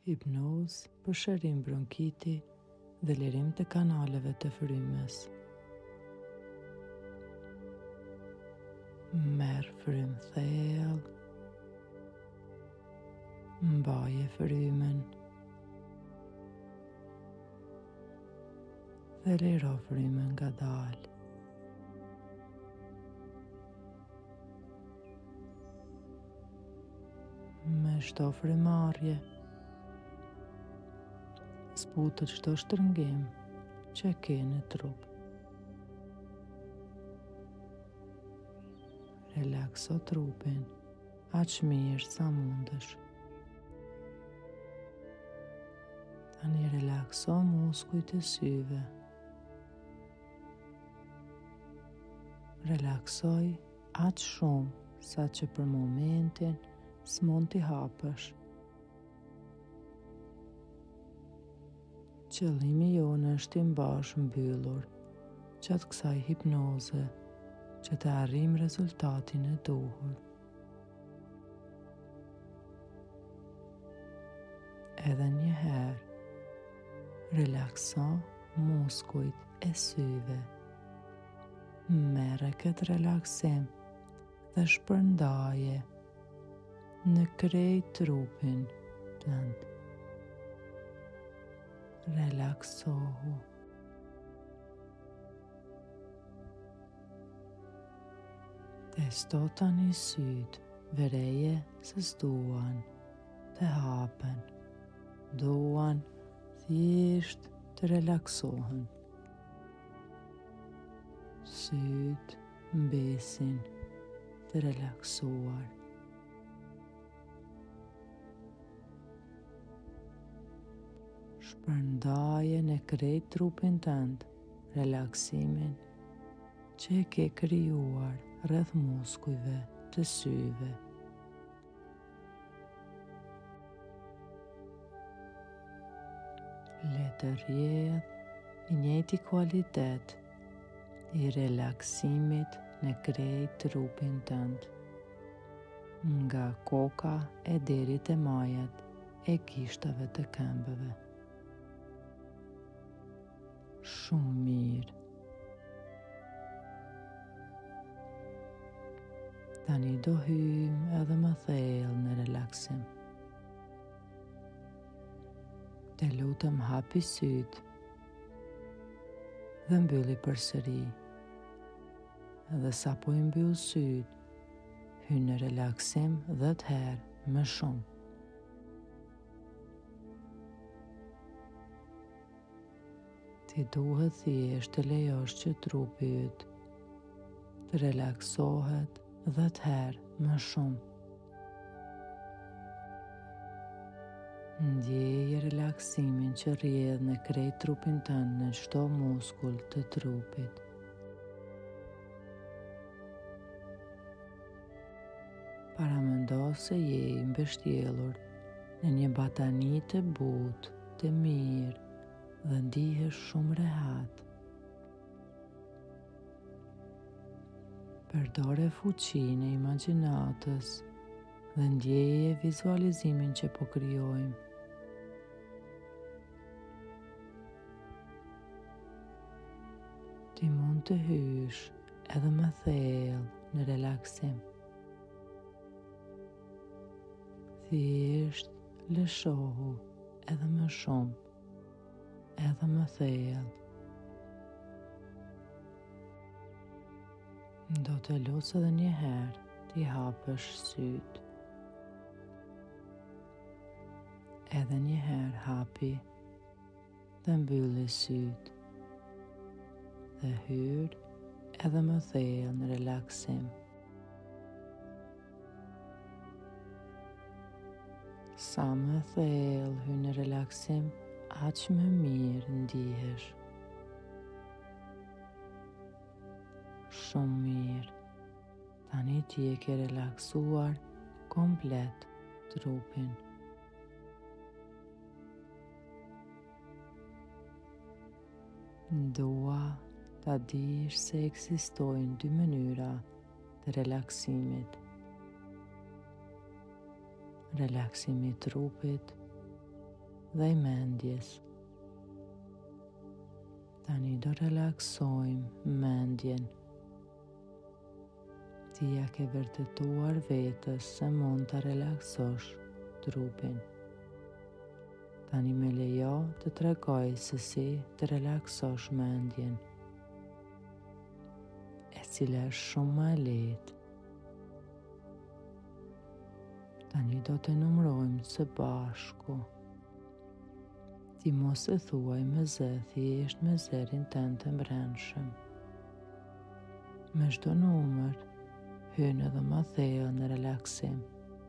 hipnozë për shërim bronkiti dhe lirim të kanaleve të frymës. Merr frymë thellë, mbaje frymën dhe liro frymën ngadalë. Me çdo frymarrje, zbutet çdo shtrëngim që ke në trup. Relakso trupin aq mirë sa mundesh. Tani relakso muskujt e syve. Relaksoj aq shumë sa që për momentin s'mund t'i hapësh. Qëllimi jonë është t'i mbash mbyllur gjatë kësaj hipnoze që të arrim rezultatin e duhur. Edhe një herë, relakso muskujt e syve. Merre këtë relaksim dhe shpërndaje në krejt trupin tënd. Relaksohu. Testo tani syt, vereje se s'duan të hapen. Duan thjesht të relaksohen. Syt mbesin të relaksuar. Shpërndaje në krejt trupin tënd relaksimin që e ke krijuar rreth muskujve të syve. Le të rrjedh i njëjti kualitet i relaksimit në krejt trupin tënd, nga koka e deri te majat e kishtave të këmbëve. Shumë mirë. Tani do hyjmë edhe më thellë në relaksim. Të lutem hapi syt dhe mbylli përsëri. Dhe sa po i mbyll syt, hy në relaksim 10 herë më shumë. Ti duhet thjesht të lejosh që trupi yt të relaksohet 10 herë më shumë. Ndjeje relaksimin që rrjedh në krejt trupin tënd, në çdo muskull të trupit. Paramendo se je i mbështjellur në një batani të butë, të mirë dhe ndihesh shumë rehat. Përdore fuqinë e imagjinatës dhe ndjeje vizualizimin që po krijojmë. Ti mund të hysh edhe më thellë në relaksim. Thjesht lëshohu edhe më shumë, edhe më thellë. Do të lutem edhe një herë ti hapësh syt. Edhe një herë hapi dhe mbylli syt. Dhe hyr edhe më thellë në relaksim. Sa më thellë hy në relaksim, aq më mirë ndihesh. Shumë mirë. Tani ti e ke relaksuar komplet trupin. Dua ta dish se ekzistojnë 2 mënyra të relaksimit. Relaksimi i trupit dhe i mendjes. Tani do relaksojmë mendjen. Ti ja ke vërtetuar vetës se mund të relaksosh trupin. Tani me lejo të tregoj se si të relaksosh mendjen, e cila është shumë më e lehtë. Tani do të numërojmë së bashku. Ti mos e thuaj me zë, thjesht me zërin tënd të brendshëm. Me çdo numër hyn edhe më thellë në relaksim.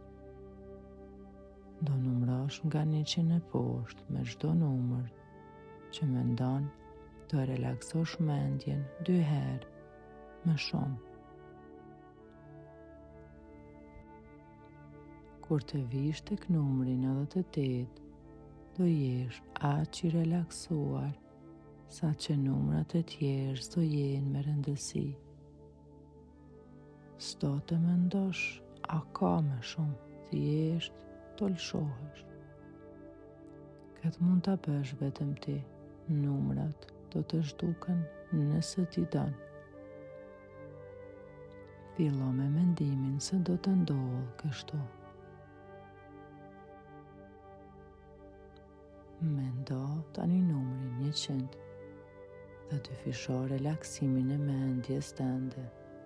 Do numërosh nga 100 e poshtë me çdo numër që mendon të relaksosh mendjen 2 herë më shumë. Kur të vish tek numri 98, do jesh aq i relaksuar sa që numrat e tjerë s'do jenë me rëndësi. S'do të mendosh a ka më shumë, thjesht të lëshohesh. Këtë mund të bësh vetëm ti, numrat do të zhduken nëse ti don. Fillo me mendimin se do të ndodhë kështu. Mendo tani numrin 100 dhe të fisho relaksimin e mendjes tënde.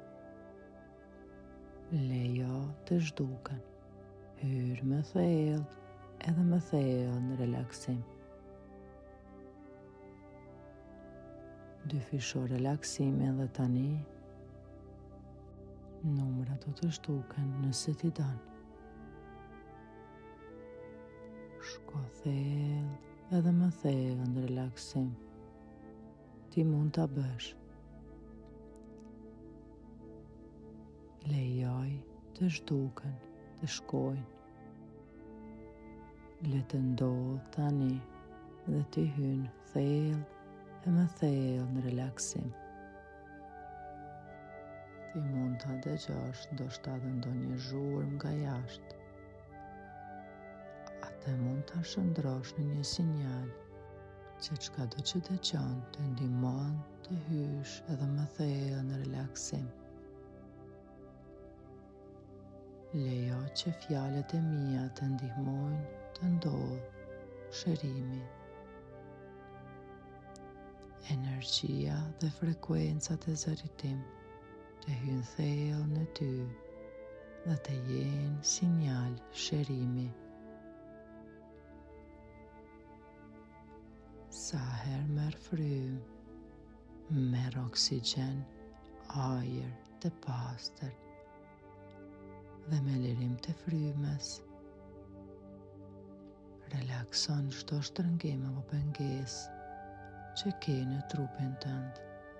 Lejo të zhduken, hyr më thellë edhe më thellë në relaksim. Dyfisho relaksimin dhe tani numrat do të zhduken nëse ti don. Shko thellë edhe më thellë në relaksim. Ti mund ta bësh. Lejoj të zhduken, të shkojnë. Le të ndodhë tani dhe të hynë thellë e më thellë në relaksim. Ti mund ta dëgjosh ndoshta edhe ndonjë zhurmë nga jashtë. Atë mund ta shndrosh në një sinjal që çkado që dëgjon të ndihmon të hysh edhe më thellë në relaksim. Lejo që fjalët e mia të ndihmojnë të ndodhë shërimi. Energjia dhe frekuencat e zërit tim të hynë thellë në ty dhe të jenë sinjal shërimi. Sa herë merr frymë, merr oksigjen, ajër të pastër dhe me lirim të frymës relakson çdo shtrëngim apo pengesë që ke në trupin tënd.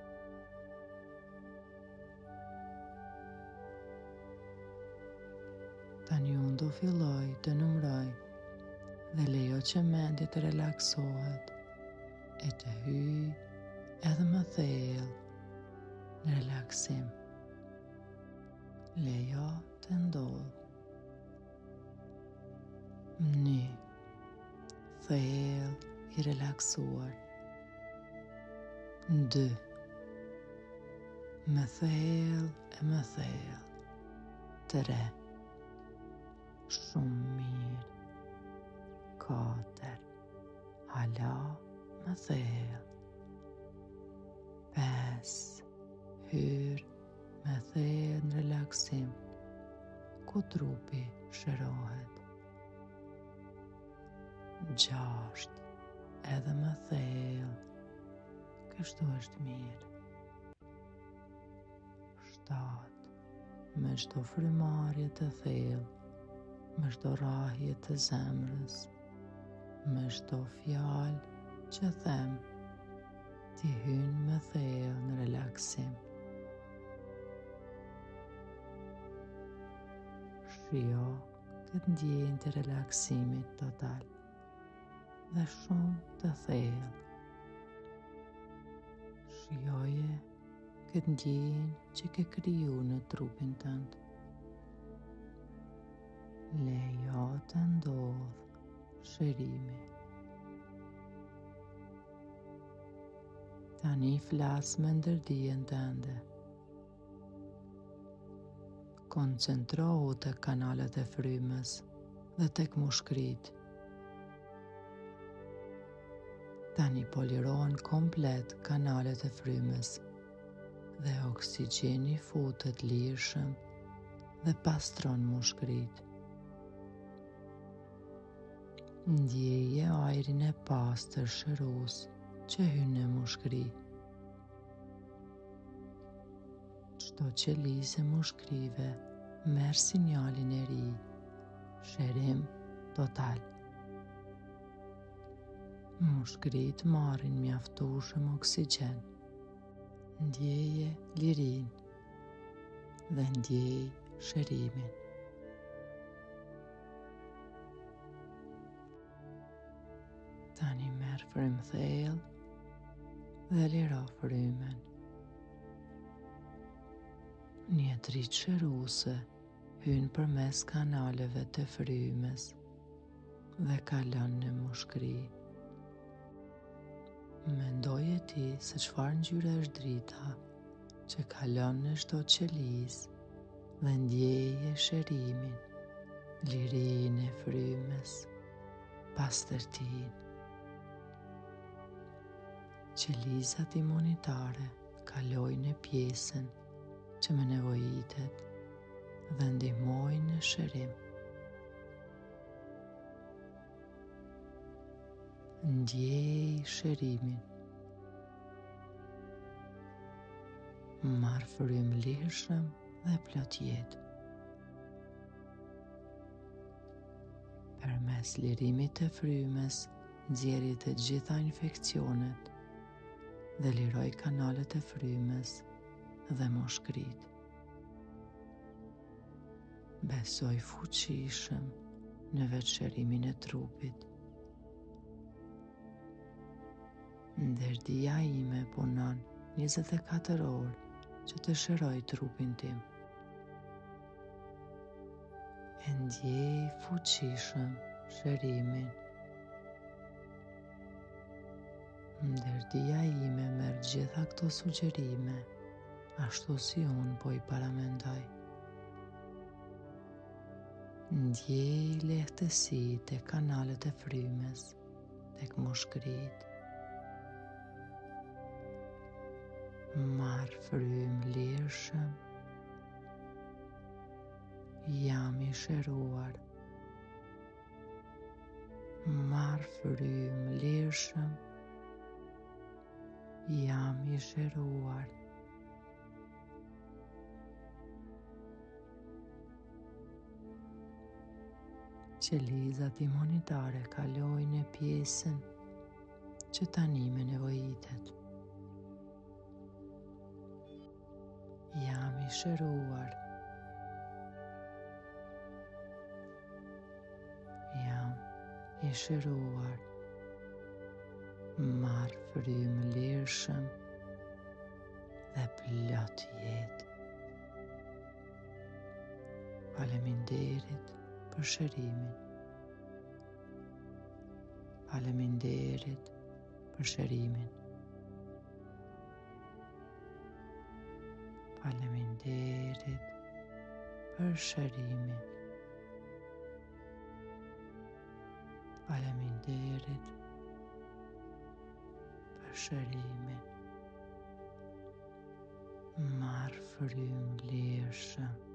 Tani unë do filloj të numëroj dhe lejo që mendja të relaksohet e të hyj edhe më thellë në relaksim. Lejo të ndodhë. 1. Thellë i relaksuar. 2. Më thellë e më thellë. 3. Shumë mirë. 4. Hala më thellë. 5. Hyr më thellë në relaksim, ku trupi shërohet. 6. Edhe më thellë, kështu është mirë. 7. Me çdo frymarrje të thellë, me çdo rrahje të zemrës, me çdo fjalë që them, ti hyn më thellë në relaksim. Shio këtë ndjenjë të relaksimit total dhe shumë të thellë. Shioje këtë ndjenjë që ke kriju në trupin tënd. Lejo të ndodhë shërimi. Tani flas me ndërdijen tënde. Koncentrohu te kanalet e frymës dhe tek mushkrit. Tani po lirohen komplet kanalet e frymës dhe oksigjeni futet lirshëm dhe pastron mushkrit. Ndjeje ajrin e pastër shërues që hyn në mushkri. Çdo qelizë e mushkrive merr sinjalin e ri, shërim total. Mushkrit marrin mjaftueshëm oksigjen. Ndjeje lirinë dhe ndjej shërimin. Tani merr frymë thellë dhe liro frymën. Një dritë shëruese hyn përmes kanaleve të frymës dhe kalon në mushkri. Mendoje ti se çfarë ngjyre është drita që kalon në çdo qelizë dhe ndjeje shërimin, lirinë e frymës, pastërtinë. Qelizat imunitare kalojnë në pjesën që më nevojitet dhe ndihmojnë në shërim. Ndjej shërimin. Marr frymë lirshëm dhe plot jetë. Përmes lirimit të frymës, nxjerrje të gjitha infeksionet dhe liroj kanalet e frymës dhe mushkrit. Besoj fuqishëm në vetëshërimin e trupit. Ndërdia ime punon 24 orë që të shëroj trupin tim. E ndjej fuqishëm shërimin. Ndërdia ime merr gjitha këto sugjerime, ashtu si unë po I paramendoj. Ndjej lehtësi tek kanalet e frymës, tek mushkrit. Marr frymë lirshëm. Jam I shëruar. Marr frymë lirshëm. Jam I shëruar. Qelizat imunitare kalojnë në pjesën që tani më nevojitet. Jam I shëruar. Jam I shëruar. Marr frymë lirshëm dhe plot jetë. Faleminderit për shërimin. Faleminderit për shërimin. Faleminderit për shërimin. Faleminderit për shërimin. Marr frymë lirshëm.